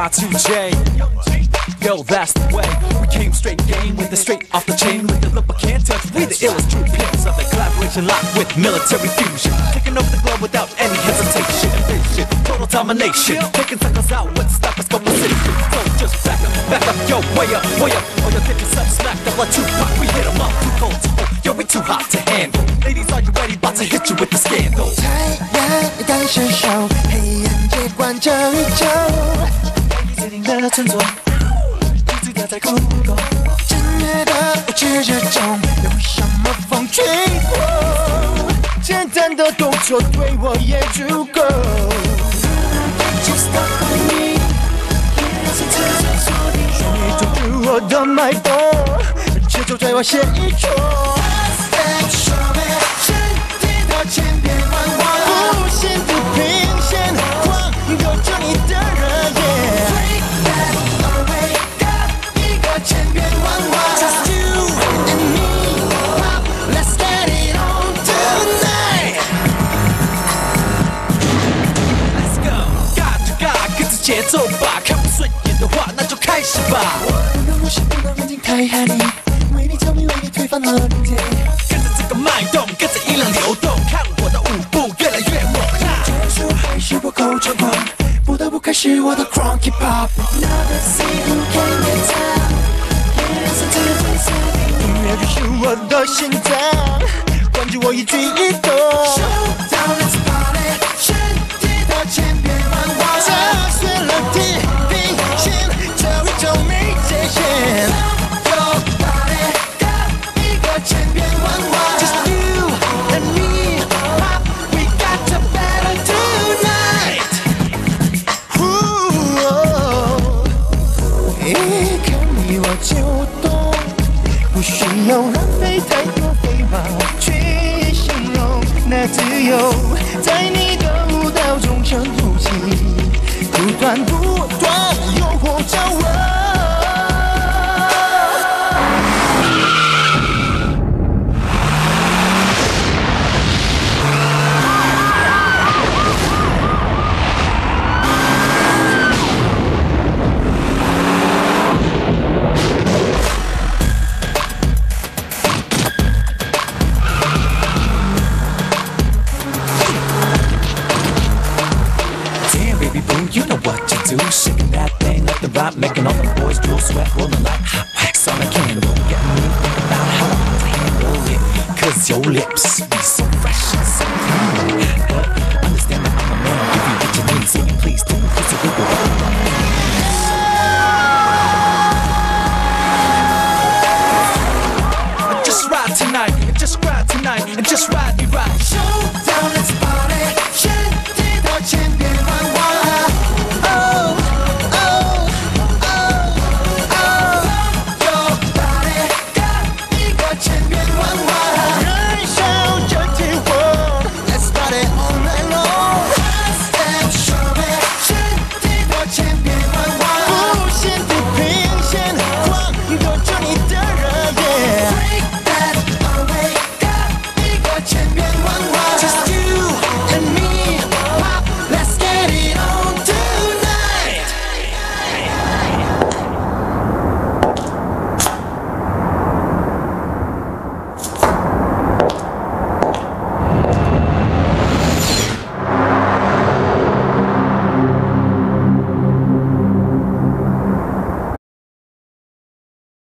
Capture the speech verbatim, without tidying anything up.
Y two J. Yo, that's the way. We came straight game with the straight off the chain. With the look I can't touch. We the illest true pimps of the collaboration locked with military fusion. Taking over the globe without any hesitation. Vision, total domination. Taking suckers out with stoppers go precision. So just back up, back up, yo, way up, way up. All your bitches up, smacked up like Tupac. We hit 'em up, too cold to hold. Yo, we too hot to handle. Ladies, are you ready? About to hit you with the scandal. 太阳一旦伸手，黑暗接管这宇宙。 最顶的存在。在哭过， 正月的无知之中，有什么风吹过？简单的动作对我也足够。Just stop calling me， 让你抓住我的脉搏，节奏在我血液中。身体的千变万化，无限的平线，晃悠着你的热焰。千变万化 Just you and me Pop, let's get it on tonight Let's go 嘎就嘎跟着节奏吧看不顺眼的话那就开始吧我用我心不能眼睛太害你为你着迷为你推翻了明天跟着这个脉动跟着音量流动看我的舞步越来越猛结束还是不够猖狂不得不开始我的 Cranky Pop Never see who can get down音乐就是我的心脏，关注我一举一动。Showdown, let's party， 身体的千变万化，扯碎了地平线，这宇宙没界限。Your body， 一个千变万化 ，Just you and me， pop, we got to battle tonight。一看你我就懂。不需要浪费太多废话去形容那自由，在你的舞蹈中沉吐气，不断不断诱惑着我。 You know what to do, shaking that thing left and right, making all the boys drool, sweat rolling like hot wax on a candle. Getting me thinking about how I handle it, cause your lips be so